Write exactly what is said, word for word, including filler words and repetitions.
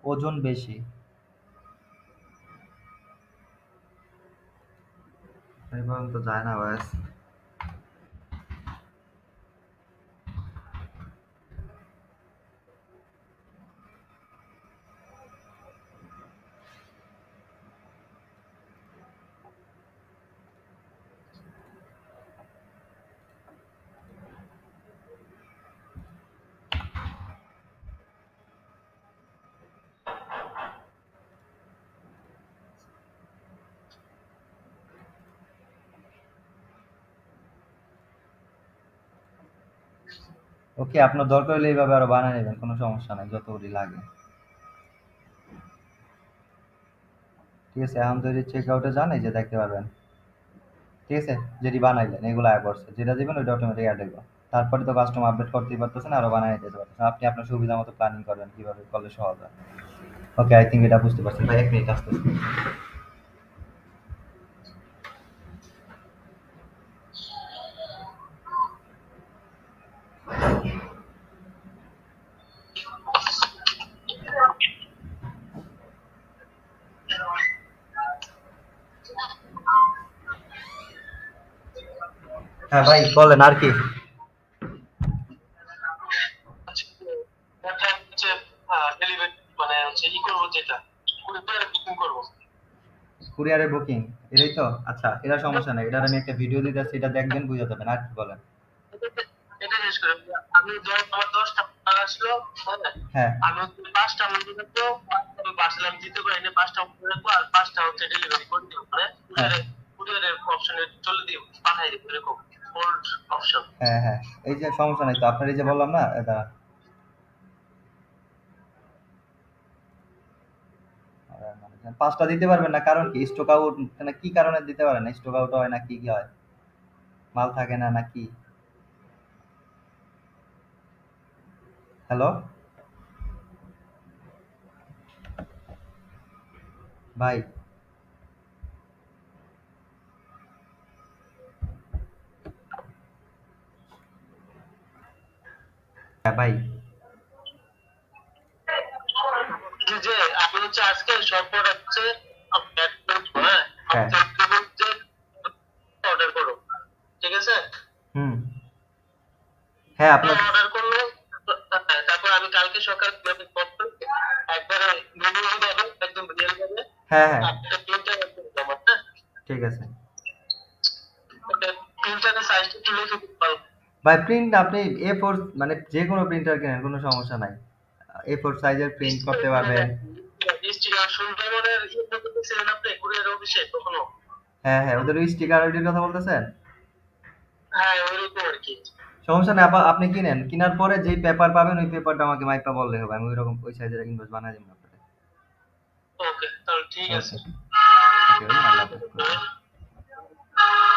ওজন বেশি। এবার তো যায় না ব্যাস। ওকে, আপনার দরকার হলে এইভাবে আরো বানায় নেবেন, কোনো সমস্যা নাই, যতগুলি লাগে। ঠিক আছে, এখন যদি চেক আউটে যান এই যে দেখতে পারবেন। ঠিক আছে, যেটি বানাইলেন এগুলো আয় করছে, যেটা দিবেন ওইটা অটোমেটিক অ্যাড হইব। তারপরে তো কাস্টমার আপডেট করতেই পারতেছেন, আরো বানাই দিতে পারতেছেন। আপনি আপনার সুবিধা মতো প্ল্যানিং করবেন কিভাবে করলে সহজ হয়। ওকে, আই থিঙ্ক এটা বুঝতে পারছেন। ভাই এক মিনিট আসতেছে। হ্যাঁ ভাই বলেন আর কি। কুরিয়ারে বুকিং, এটাই তো? আচ্ছা, এটা সমস্যা নাই, এটার আমি একটা ভিডিও দিতেছি, এটা দেখবেন বুঝে যাবেন। আর কি বলেন? হ্যাঁ হ্যাঁ হ্যাঁ হ্যাঁ, এই যে সমস্যা নাই তো, আপনার এই যে বললাম না এটা। পাঁচটা দিতে পারবেন না কারণ কি? স্টক আউট না, কি কারণে দিতে পারেন না? স্টক আউট হয় না কি কি হয়? মাল থাকে না নাকি? হ্যালো ভাই। হ্যাঁ ভাই। হ্যাঁ। হুম। হ্যাঁ আপনার। হ্যাঁ হ্যাঁ ঠিক আছে ভাই। প্রিন্ট আপনি এ ফোর মানে যে কোনো প্রিন্টার কেনেন, কোনো সমস্যা নাই। এ ফোর সাইজের প্রিন্ট করতে পারবেন। হ্যাঁ হ্যাঁ, ওদের ওই স্টিকার ওইটির কথা বলতেছেন। সমস্যা নেই, আপা- আপনি কিনেন, কিনার পরে যেই পেপার পাবেন ওই পেপারটা আমাকে মাইপা বললে হবে, আমি ওই রকম ওই সাইজের ইনভয়েস বানাই দেবো আপনাকে। ওকে ওকে ভাই, আল্লাহ হাফেজ।